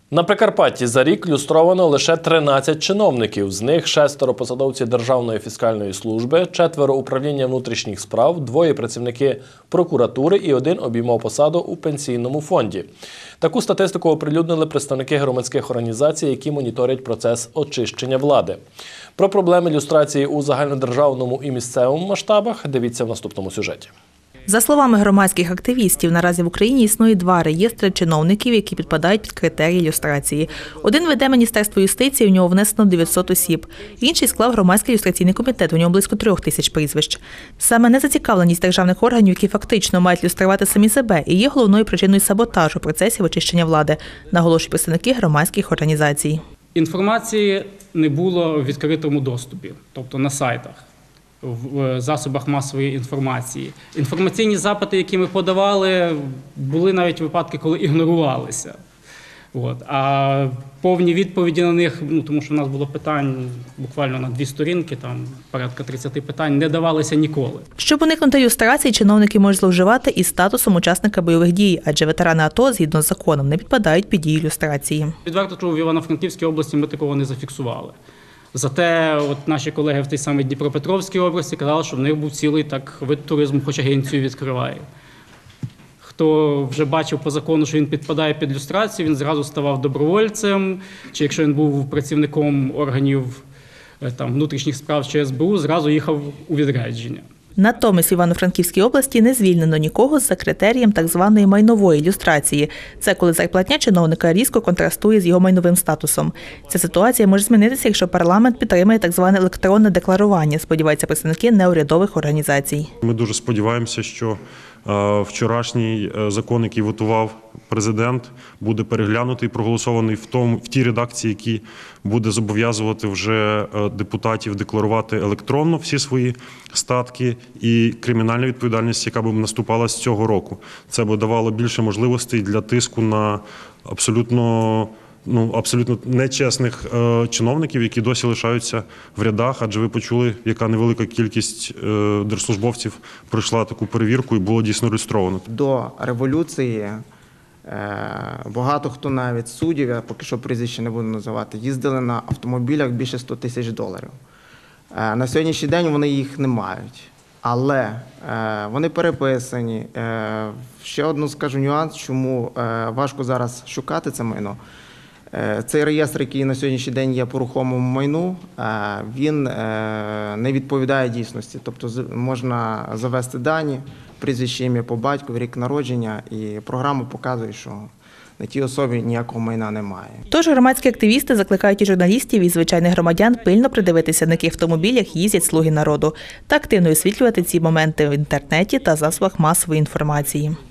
На Прикарпатті за рік люстровано лише 13 чиновників. З них 6 посадовці Державної фіскальної служби, 4 управління внутрішніх справ, 2 працівники прокуратури і 1 обіймав посаду у пенсійному фонді. Таку статистику оприлюднили представники громадських організацій, які моніторять процес очищення влади. Про проблеми люстрації у загальнодержавному і місцевому масштабах дивіться в наступному сюжеті. За словами громадських активістів, наразі в Україні існує 2 реєстри чиновників, які підпадають під критерії люстрації. Один веде Міністерство юстиції, в нього внесено 900 осіб. Інший склав громадський люстраційний комітет, у нього близько 3000 прізвищ. Саме незацікавленість державних органів, які фактично мають люструвати самі себе, і є головною причиною саботажу процесів очищення влади, наголошують представники громадських організацій. Інформації не було в відкритому доступі, тобто на сайтах, в засобах масової інформації. Інформаційні запити, які ми подавали, були навіть випадки, коли ігнорувалися. А повні відповіді на них, тому що в нас було питань буквально на 2 сторінки, там порядка 30 питань, не давалися ніколи. Щоб уникнути люстрації, чиновники можуть зловживати і статусом учасника бойових дій, адже ветерани АТО, згідно з законом, не підпадають під дію люстрації. Відверто, що в Івано-Франківській області ми такого не зафіксували. Зате наші колеги в тій самій Дніпропетровській області казали, що в них був цілий вид туризму, хоч агенцію відкриває. Хто вже бачив по закону, що він підпадає під люстрацію, він зразу ставав добровольцем, чи якщо він був працівником органів внутрішніх справ чи СБУ, зразу їхав у відрядження. Натомість в Івано-Франківській області не звільнено нікого за критерієм так званої майнової люстрації. Це коли зарплатня чиновника різко контрастує з його майновим статусом. Ця ситуація може змінитися, якщо парламент підтримає так зване електронне декларування, сподіваються представники неурядових організацій. Ми дуже сподіваємося, що вчорашній закон, який готував президент, буде переглянутий і проголосований в тій редакції, які буде зобов'язувати вже депутатів декларувати електронно всі свої статки, і кримінальна відповідальність, яка б наступала з цього року. Це б давало більше можливостей для тиску на абсолютно нечесних чиновників, які досі лишаються в рядах, адже ви почули, яка невелика кількість держслужбовців пройшла таку перевірку і було дійсно люстровано. До революції багато хто навіть суддів, я поки що прізвище не буду називати, їздили на автомобілях більше $100 000. На сьогоднішній день вони їх не мають. Але вони переписані. Ще одну скажу нюанс, чому важко зараз шукати це майно. Цей реєстр, який на сьогоднішній день є по рухомому майну, він не відповідає дійсності. Тобто можна завести дані, прізвище, ім'я по батькові, рік народження, і програма показує, що на тій особі ніякого майна немає. Тож громадські активісти закликають і журналістів, і звичайних громадян пильно придивитися, на яких автомобілях їздять слуги народу, та активно освітлювати ці моменти в інтернеті та засобах масової інформації.